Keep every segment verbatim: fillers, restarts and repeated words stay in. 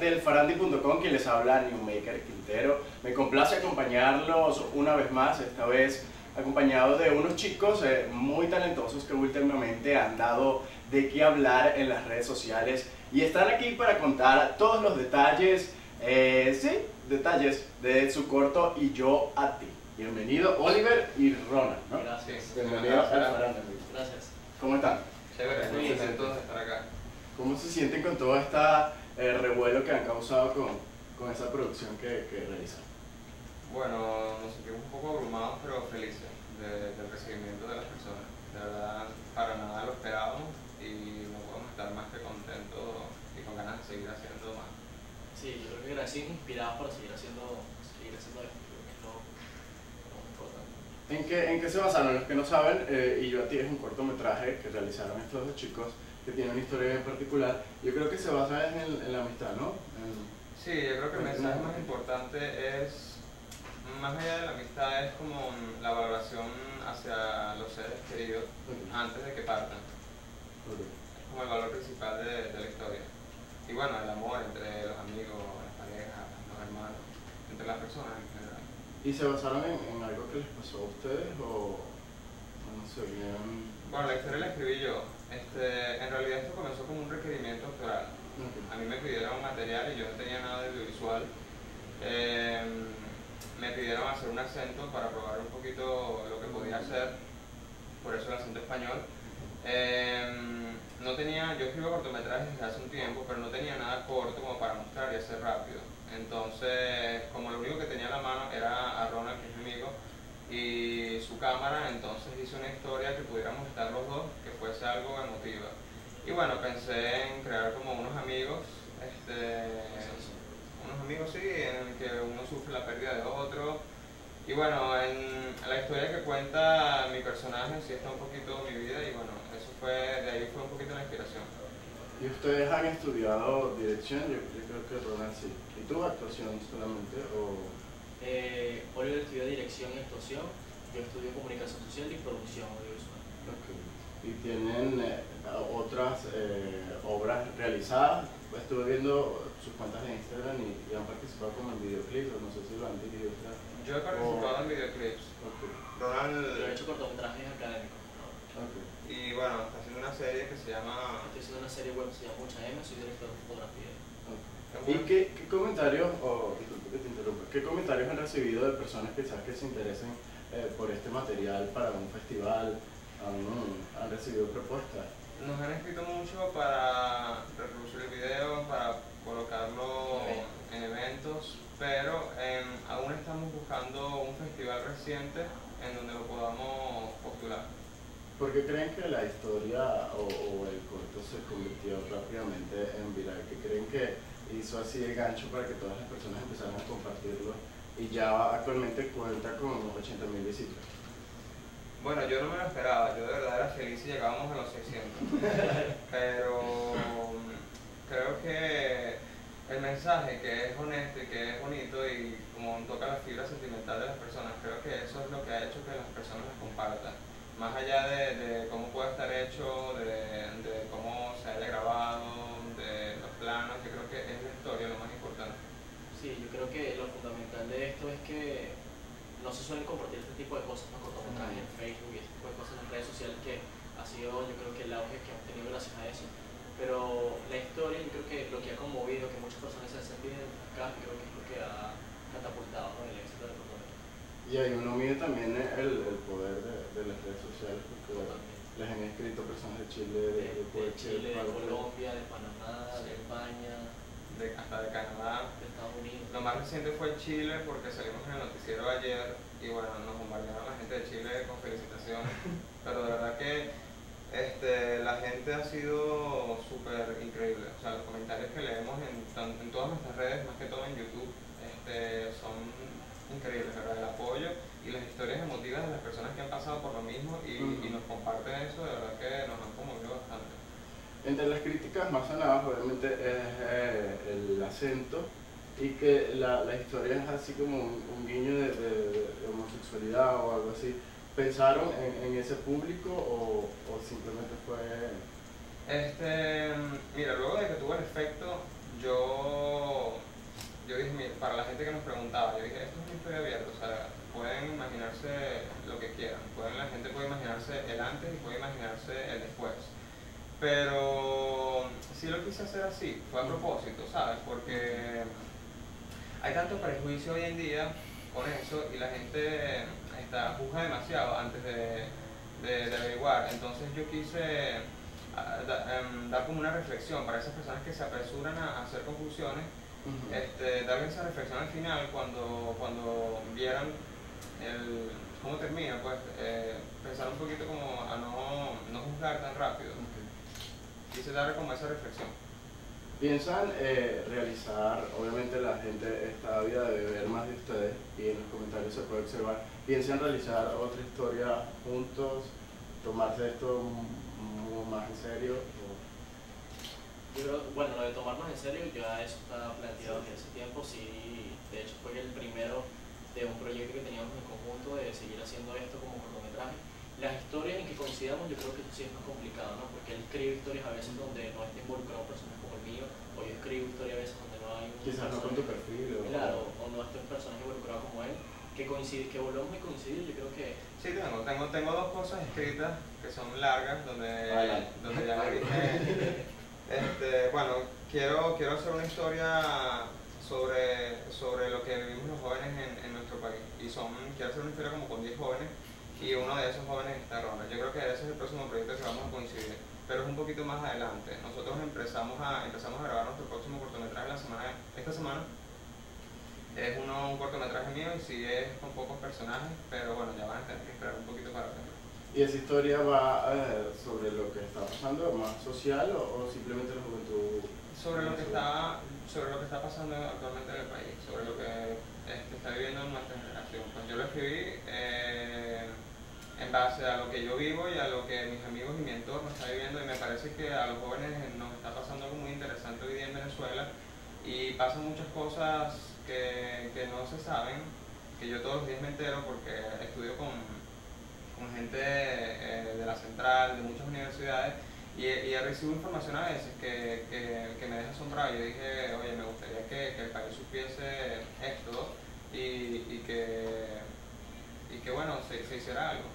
del Farandi punto com, quien les habla, Newmaker Quintero. Me complace acompañarlos una vez más, esta vez acompañado de unos chicos eh, muy talentosos que últimamente han dado de qué hablar en las redes sociales y están aquí para contar todos los detalles, eh, sí, detalles de su corto Y yo a ti. Bienvenido Oliver y Ronald, ¿no? Gracias. Bienvenido al Farandi. Gracias. ¿Cómo están? Chévere, muy contentos de estar acá. ¿Cómo se sienten con todo este eh, revuelo que han causado con, con esa producción que, que realizan? Bueno, nos sentimos un poco abrumados, pero felices de, del recibimiento de las personas. De verdad, para nada lo esperábamos y no podemos estar más que contentos y con ganas de seguir haciendo más. Sí, yo creo que agradecidos, inspirados para seguir haciendo, seguir haciendo esto, creo que es lo, lo más importante. ¿En qué, ¿En qué se basaron? Los que no saben, eh, Y yo a ti es un cortometraje que realizaron estos dos chicos que tienen una historia en particular. Yo creo que se basa en, en la amistad, ¿no? En, Sí, yo creo que el mensaje más importante es, más allá de la amistad, es como la valoración hacia los seres queridos okay. antes de que partan. Okay. Es como el valor principal de, de la historia. Y bueno, el amor entre los amigos, las parejas, los hermanos, entre las personas en general. ¿Y se basaron en, en algo que les pasó a ustedes o, o no sé, bien? Bueno, la historia la escribí yo. Este, en realidad esto comenzó como un requerimiento actoral. Okay. A mí me pidieron material y yo no tenía nada de audiovisual. Eh, me pidieron hacer un acento para probar un poquito lo que podía hacer, por eso el acento español. Eh, no tenía, yo escribo cortometrajes desde hace un tiempo, pero no tenía nada corto como para mostrar y hacer rápido. Entonces, como lo único que tenía a la mano era a Ronald, que es mi amigo, y su cámara, entonces hice una historia que pudiéramos estar los dos, que fuese algo emotiva. Y bueno, pensé en crear como unos amigos, este, unos amigos sí, en el que uno sufre la pérdida de otro. Y bueno, en la historia que cuenta mi personaje sí está un poquito mi vida y bueno, eso fue, de ahí fue un poquito la inspiración. ¿Y ustedes han estudiado dirección? Yo, yo creo que Ronald sí. ¿Y tú actuación solamente o...? Eh, Oliver estudió dirección y actuación, yo estudio comunicación social y producción audiovisual. Okay. ¿Y tienen eh, otras eh, obras realizadas? Estuve viendo sus cuentas de Instagram y, y han participado como en videoclips, no sé si lo han dirigido ustedes. Yo he participado oh. en videoclips. Okay. Ronald... Yo he hecho cortometrajes académicos, ¿no? Okay. Y bueno, está haciendo una serie que se llama... Estoy haciendo una serie web que se llama Mucha M, soy director de fotografía. Okay. ¿Y qué, qué comentarios, o oh, disculpe que te interrumpa, qué comentarios han recibido de personas quizás que se interesen eh, por este material para un festival? ¿Han, han recibido propuestas? Nos han escrito mucho para reproducir el video, para colocarlo okay. en eventos, pero eh, aún estamos buscando un festival reciente en donde lo podamos postular. ¿Por qué creen que la historia o, o el corto se convirtió rápidamente en viral? ¿Qué creen que hizo así el gancho para que todas las personas empezaran a compartirlo y ya actualmente cuenta con ochenta mil visitas? Bueno, yo no me lo esperaba, yo de verdad era feliz si llegábamos a los seiscientos, pero creo que el mensaje, que es honesto y que es bonito y como toca la fibra sentimental de las personas, creo que eso es lo que ha hecho que las personas las compartan. Más allá de, de cómo puede estar hecho, de, de cómo se haya grabado, de los planos, yo creo que es la historia lo más importante. Sí, yo creo que lo fundamental de esto es que no se suelen compartir este tipo de cosas, ¿no? Cortometrajes en Facebook y este tipo de cosas en redes sociales, que ha sido, yo creo que el auge que hemos tenido gracias a eso. Pero la historia, yo creo que lo que ha conmovido, que muchas personas se han sentido identificadas, creo que es lo que ha catapultado, ¿no?, el éxito del cortometraje. Y ahí uno mide también el, el poder de, de las redes sociales, porque Totalmente. les han escrito personas de Chile, de, De, de, de Chile, de de Colombia, de Panamá, sí. de España, de, hasta de Canadá, de Estados Unidos. Lo más reciente fue Chile porque salimos en el noticiero ayer y bueno, nos bombardearon la gente de Chile con felicitaciones, pero de verdad que este, la gente ha sido súper increíble. O sea, los comentarios que leemos en, en todas nuestras redes, más que todo en YouTube, este, son increíbles, ¿verdad? El apoyo y las historias emotivas de las personas que han pasado por lo mismo y, uh-huh. y nos comparten eso, de verdad que nos han conmovido bastante. Entre las críticas más sonadas obviamente es eh, el acento y que la, la historia es así como un, un guiño de, de, de homosexualidad o algo así. ¿Pensaron en, en ese público o, o simplemente fue...? Este, mira, luego de que tuvo el efecto, yo, yo dije, mira, para la gente que nos preguntaba, yo dije, esto es una historia abierta, o sea, pueden imaginarse lo que quieran, pueden, la gente puede imaginarse el antes y puede imaginarse el después. Pero sí lo quise hacer así, fue a propósito, ¿sabes? Porque hay tanto prejuicio hoy en día con eso y la gente está, juzga demasiado antes de, de, de averiguar. Entonces yo quise a, da, um, dar como una reflexión para esas personas que se apresuran a, a hacer conclusiones, uh-huh. este, darles esa reflexión al final cuando, cuando vieran el, cómo termina, pues eh, pensar un poquito como a no, no juzgar tan rápido. Okay. Quise darle como esa reflexión. ¿Piensan eh, realizar, obviamente la gente está ávida de ver más de ustedes y en los comentarios se puede observar, ¿piensan realizar otra historia juntos, tomarse esto más en serio? Yo creo, bueno, lo de tomarnos en serio ya eso está planteado desde hace tiempo, sí, de hecho fue el primero de un proyecto que teníamos en conjunto de seguir haciendo esto como cortometraje. Las historias en que coincidamos yo creo que eso sí es más complicado, ¿no? Porque él escribe historias a veces donde no está involucrado un personaje como el mío, o yo escribo historias a veces donde no hay un quizás no con tu perfil o... Claro, o no está un personaje involucrado como él, que coincide, que volvamos a coincidir, yo creo que... Sí, tengo, tengo, tengo dos cosas escritas que son largas, donde, ah, donde ya le dije... este, bueno, quiero, quiero hacer una historia sobre, sobre lo que vivimos los jóvenes en, en nuestro país, y son, quiero hacer una historia como con diez jóvenes, y uno de esos jóvenes está Ronald. Yo creo que ese es el próximo proyecto que vamos a coincidir, pero es un poquito más adelante. Nosotros empezamos a, empezamos a grabar nuestro próximo cortometraje la semana, esta semana. Es uno, un cortometraje mío y sí es con pocos personajes, pero bueno, ya van a tener que esperar un poquito para verlo. ¿Y esa historia va eh, sobre lo que está pasando, más social o, o simplemente la juventud? Sobre lo, que está, sobre lo que está pasando actualmente en el país, sobre lo que este, está viviendo nuestra generación. Pues yo lo escribí eh, en base a lo que yo vivo y a lo que mis amigos y mi entorno están viviendo, y me parece que a los jóvenes nos está pasando algo muy interesante hoy día en Venezuela, y pasan muchas cosas que, que no se saben, que yo todos los días me entero porque estudio con, con gente eh, de la Central, de muchas universidades, y, y he recibido información a veces que, que, que me deja asombrado. Yo dije, oye, me gustaría que, que el país supiese esto y, y, que, y que bueno, se, se hiciera algo.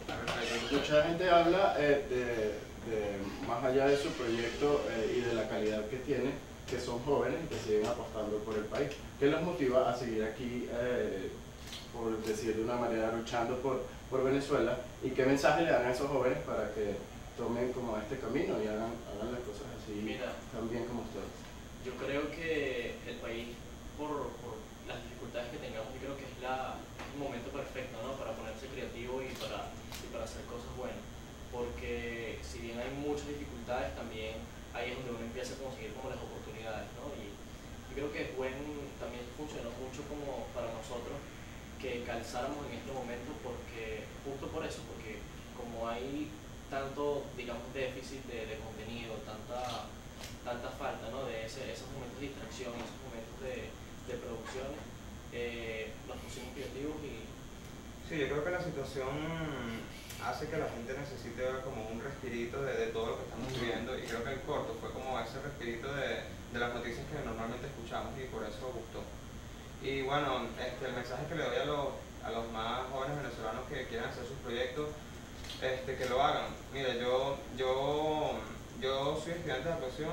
Mucha gente habla eh, de, de, más allá de su proyecto eh, y de la calidad que tiene, que son jóvenes y que siguen apostando por el país. ¿Qué los motiva a seguir aquí, eh, por decir de una manera, luchando por, por Venezuela? ¿Y qué mensaje le dan a esos jóvenes para que tomen como este camino y hagan, hagan las cosas así? Mira, tan bien como ustedes? Yo creo que el país, por, por las dificultades que tengamos, yo creo que es la, el momento perfecto, ¿no? Para ponerse creativo y para, y para hacer cosas buenas. Porque si bien hay muchas dificultades, también ahí es donde uno empieza a conseguir como las oportunidades, ¿no? Y yo creo que es buen, también funcionó mucho como para nosotros que calzáramos en este momento, porque justo por eso, porque como hay tanto, digamos, déficit de, de contenido, tanta, tanta falta, ¿no? De ese, esos momentos de distracción, esos momentos de, de producciones, eh, nos pusimos creativos y... Sí, yo creo que la situación hace que la gente necesite ver como un respirito de, de todo lo que estamos viviendo, y creo que el corto fue como ese respirito de, de las noticias que normalmente escuchamos, y por eso gustó. Y bueno, este, el mensaje que le doy a los, a los más jóvenes venezolanos que quieran hacer sus proyectos, este, que lo hagan. Mira, yo, yo, yo soy estudiante de actuación,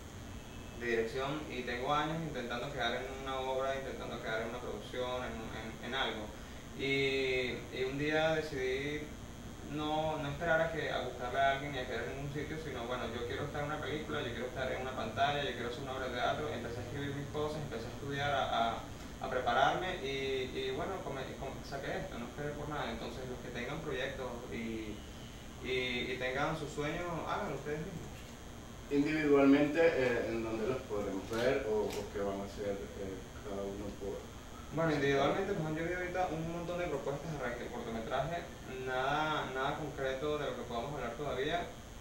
de dirección, y tengo años intentando quedar en una obra, intentando quedar en una producción, en, en, en algo. Y, y un día decidí no, no esperar a, que, a gustarle a alguien y a quedar en un sitio, sino bueno, yo quiero estar en una película, yo quiero estar en una pantalla, yo quiero hacer una obra de teatro. Empecé a escribir mis cosas, empecé a estudiar, a, a, a prepararme, y, y bueno, come, come, saqué esto, no esperé por nada. Entonces los que tengan proyectos y, y, y tengan sus sueños, háganlo ustedes mismos. Individualmente, eh, ¿en dónde los podremos ver o, o qué van a hacer eh, cada uno por...? Bueno, individualmente nos han llegado ahorita un montón de propuestas de arranque de cortometraje, nada, nada concreto de lo que podamos hablar todavía,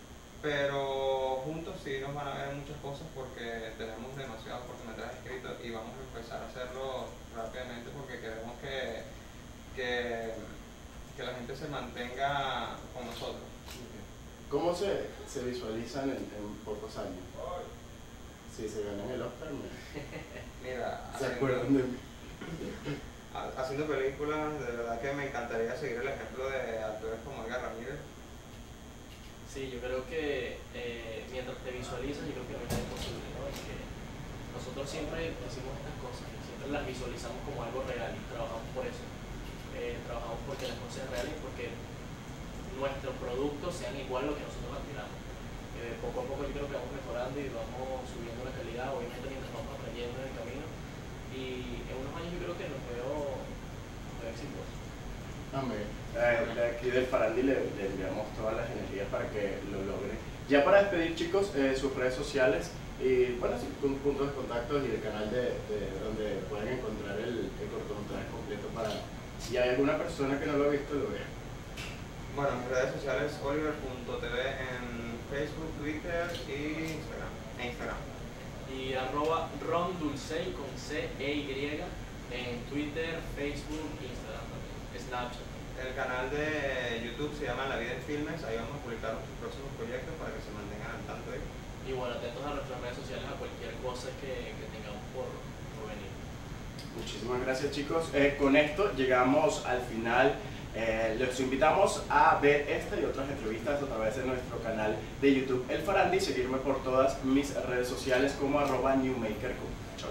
pero juntos sí nos van a ver muchas cosas porque tenemos demasiados cortometrajes escritos y vamos a empezar a hacerlo rápidamente porque queremos que, que, que la gente se mantenga con nosotros. ¿Cómo se, se visualizan en, en pocos años? Si se ganan el Oscar, me... Mira, ¿se haciendo, acuerdan de mí? ha- haciendo películas, de verdad que me encantaría seguir el ejemplo de actores como Edgar Ramírez. Sí, yo creo que eh, mientras te visualizas, yo creo que no es imposible, ¿no? Es que nosotros siempre decimos estas cosas, y siempre las visualizamos como algo real y trabajamos por eso. Eh, trabajamos porque las cosas sean reales y porque nuestros productos sean igual a lo que nosotros aspiramos. Eh, poco a poco yo creo que vamos mejorando y vamos subiendo la calidad, obviamente mientras vamos aprendiendo en el camino. Y en unos años yo creo que nos veo, nos veo exitosos. Amén. Eh, de aquí del Farandi le, le enviamos todas las energías para que lo logre. Ya para despedir, chicos, eh, sus redes sociales y bueno, sí, con puntos de contacto y el canal de, de donde pueden encontrar el, el cortometraje completo para si hay alguna persona que no lo ha visto, lo vea. Bueno, mis redes sociales oliver punto t v en Facebook, Twitter y Instagram. E Instagram. Y arroba rondulcey con C E Y en Twitter, Facebook, Instagram también, Snapchat. El canal de YouTube se llama La Vida en Filmes, ahí vamos a publicar nuestros próximos proyectos para que se mantengan al tanto ahí. Y bueno, atentos a nuestras redes sociales a cualquier cosa que, que tengamos por, por venir. Muchísimas gracias, chicos. Eh, con esto llegamos al final. Eh, los invitamos a ver esta y otras entrevistas a través de nuestro canal de YouTube El Farandi, seguirme por todas mis redes sociales como arroba newmakerco. Chao,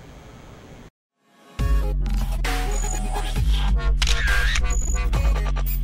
chao.